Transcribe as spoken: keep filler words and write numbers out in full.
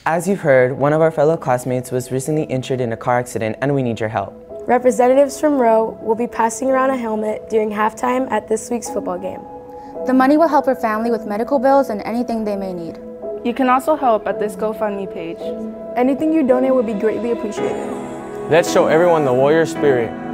As you've heard, one of our fellow classmates was recently injured in a car accident and we need your help. Representatives from Rowe will be passing around a helmet during halftime at this week's football game. The money will help her family with medical bills and anything they may need. You can also help at this GoFundMe page. Anything you donate would be greatly appreciated. Let's show everyone the warrior spirit.